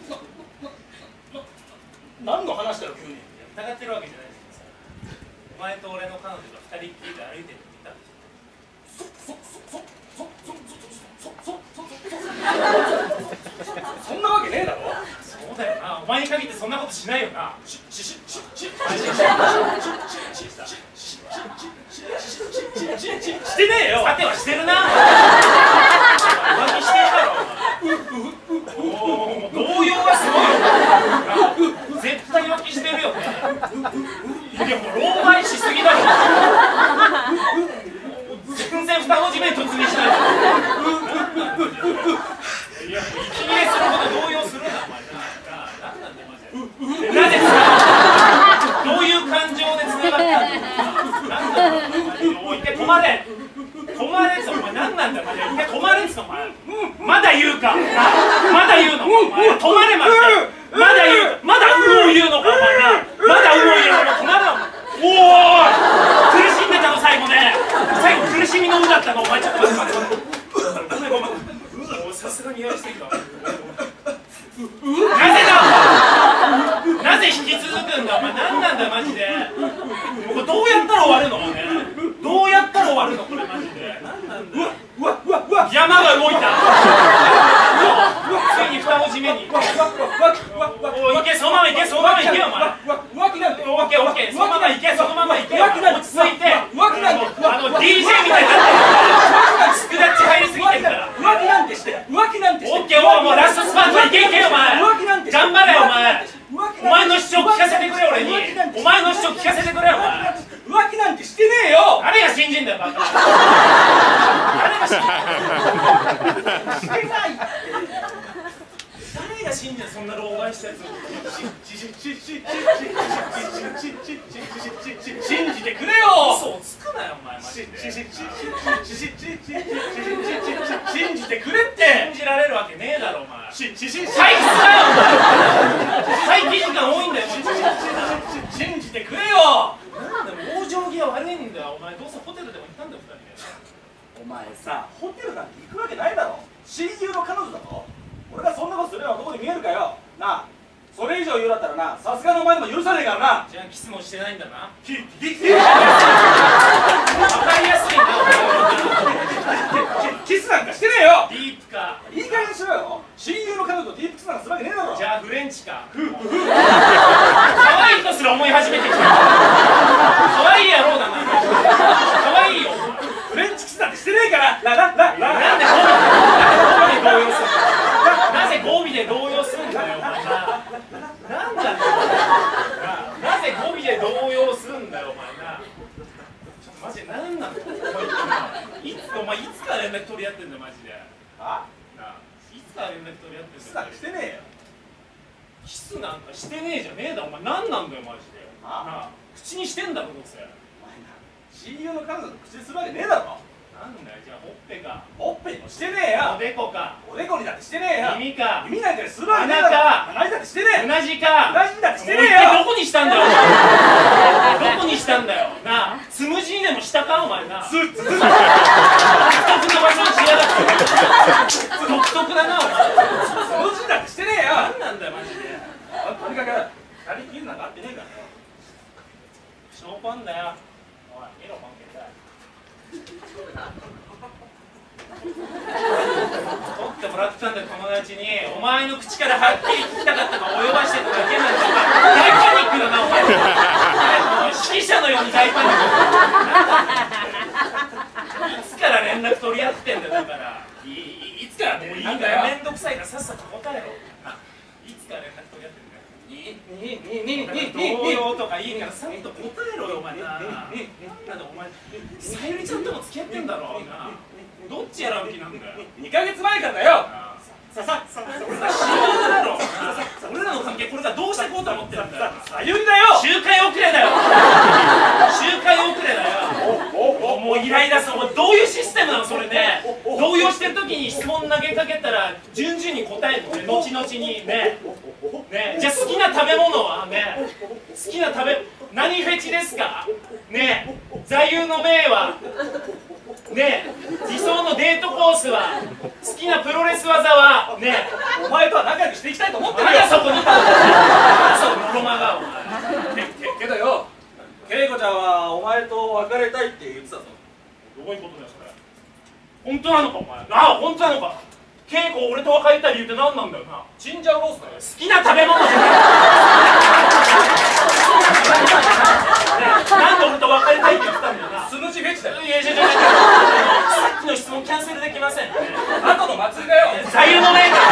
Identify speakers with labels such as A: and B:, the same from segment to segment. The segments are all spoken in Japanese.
A: 何の話だよ急に。
B: 疑ってるわけじゃないですけどさ、お前と俺の彼女が二人っきりで歩いてるって言ったんでしょ。
A: そんなわけねえだろ。
B: そうだよな、お前に限ってそんなことしないよな。
A: してねえよ。
B: さてはしてるな。浮気してるだろ。動揺がすごいよ。絶対浮気してるよね。いやもう狼狽しすぎだろ。全然二文字目突入しない。いやもう息切れするほど動揺するなお前な。何なんだよマジで。なぜどういう感情で繋がったんだよ。何なんだよお前。一回止まれ。止まれっつお前何なんだよマジで。一回止まれっつお前。まだ言うか。まだ言うの。お前止まれマジで。まだ言う。まだうお言うのかお前な。まだうお言うのか。止まれお前。おーい。苦しんでたの最後ね。最後苦しみのうだったのお前。ちょっと待って待って。ごめんごめん。さすがにやりすぎた。なぜだお前。なぜ引き続くんだお前。何なんだよマジで。これどうやったら終わるのね。どうやったら終わるのこれマジで。何なんだよ。山が動いた。ついに二文字目に。おいけそのままいけそのままいけよお前。オッケーオッケーそのままいけそのままいけよ。落ち着いて。DJ みたいになってる。スクラッチ入りすぎてるから。
A: 浮気なんてして。
B: オッケーもうラストスパートいけいけよお前。頑張れよお前。お前の主張聞かせてくれ俺に。お前の主張聞かせてくれよお前。
A: 浮気なんてしてねえよ。
B: 誰が信じんだよバカ。誰が信じんだよ。してないって。誰が信じんだよそんな狼狽したやつを。
A: 信じてくれよ。
B: 嘘をつくなよお前マジで。
A: 信じてくれって。
B: 信じられるわけねえだろお前。
A: 信じ
B: 退屈だよお前。待機時間多いんだよこいつ。
A: 信じてくれよ。
B: なんだよ往生際悪いんだよお前。どうせホテルでも行ったんだよ二人で。
A: お前さ、ホテルなんて行くわけないだろ。親友の彼女だろ。俺がそんなことするような男に見えるかよ。なあ、それ以上言うだったらな、さすがのお前でも許さねえからな。
B: じゃあキスもしてないんだな。
A: 分か
B: りやすいなお前。
A: キスなんかしてねえよ。
B: ディープか。
A: いい加減にしろよ。親友の彼女とディープキスなんかするわけねえだろ。
B: じゃあフレンチか。可愛いとすら思い始めてきた。可愛い野郎だな。可愛いよ。
A: フレンチキスなんてしてねえから。
B: なんでなぜ語尾で動揺するんだよお前な。なんだよなぜ語尾で動揺するんだよお前な。ちょっとマジで何なんだよお前いつから連絡取り合ってんだよマジで。
A: あ？
B: いつから連絡取り合ってんだよ。
A: キスなんかしてねえよ。
B: キスなんかしてねえじゃねえだお前。何なんだよマジで。なあ口にしてんだろどうせ。
A: お前な、親友の彼女と口にするわけねえだろ。
B: なんだよじゃあほっぺか。
A: ほっぺにもしてねえよ。
B: おでこか。
A: おでこにだってしてねえよ。
B: 耳か。
A: 耳なんかにするわけねえだろ。鼻にだってしてねえ。
B: うなじか。
A: うなじだってしてねえよ。
B: どこにしたんだよどこにしたんだよなあ。つむじにでもしたかお前な。独特な場所にしやがって独特だなお前。
A: つむじだってしてねえよ。
B: 何なんだよマジで。
A: とにかく二人きりなんかあってねえからよ。
B: ショーパンだよ。おい見ろパンケーだ。取ってもらったんだよ友達に。お前の口からはっきり聞きたかったのを及ばしてただけなんだよ。大パニックだなお前。指揮者のように大パニック。いつから連絡取り合ってんだよだから。いつからもういいんだよ。めんどくさいからさっさと答えろ。いつから連絡取り合ってんだよ。動揺とかいいからさっと答えろよお前な。なんだお前さゆりちゃんとも付き合ってんだろな。どっち選ぶ気なんだよ。
A: 2ヶ月前からだよ。
B: 俺らの俺らの関係これからどうしてこうと思ってるんだよ。
A: さゆりだよ。
B: 周回遅れだよ。周回遅れだよ。もうイライラする。どういうシステムなのそれね。動揺してる時に質問投げかけたら順々に答えるのね。後々にね。じゃあ好きな食べ物はね。好きな何フェチですかね。座右の銘はね。理想のデートコースは好きなプロレス技はね
A: お前とは仲良くしていきたいと思ってるよ。
B: まだそこにいたのかそのロマがお前
A: けどよ、恵子ちゃんはお前と別れたいって言ってたぞ。
B: どういうことだよそれ。本当なのかお前。ああ本当なのか。恵子俺と別れたい理由って何なんだよな。
A: チンジャオロースだよ。
B: 好きな食べ物じゃないなんで俺と別れたいって言ってたんだよな。
A: スムジフェチだよ。
B: いやさっきの質問キャンセルできません。
A: 後の祭りだよ。
B: 座右の銘だ。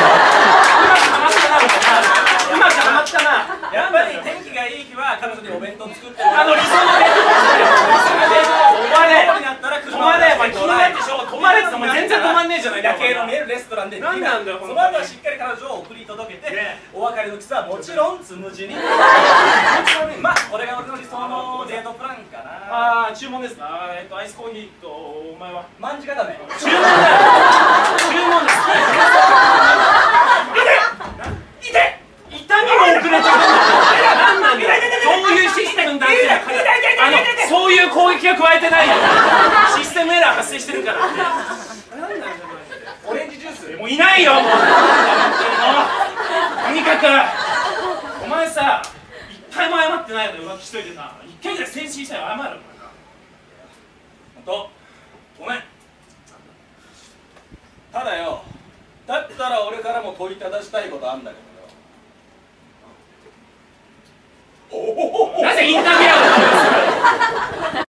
B: うまくはまったな。
A: やっぱり天気がいい日は彼女にお弁当作って
B: 理想の弁当止まれ止まれお前気になってしょ。止まれってお前全然止まんねえじゃないか。
A: 夜景の見えるレストランで
B: 何なんだよ
A: その後はしっかり彼女を送り届けて、お別れのキスはもちろんつむじにまあこれが俺の理想のデートプランかな。
B: ああ注文ですな。アイスコーヒーとお前は
A: まんじ固め。
B: 注文だよ。注文です。痛て痛みも遅れてくんだ。何なんだよ。どういうシステムになってるか。そういう攻撃は加えてないよ。システムエラー発生してるから。何なんだよ
A: オレンジジュース。
B: もういないよもう。とにかくお前さ一回も謝ってないの浮気しといてさ、一回ぐらい誠心したよ謝る。
A: ほんとごめん。ただよ、だったら俺からも問いただしたいことあんだけど。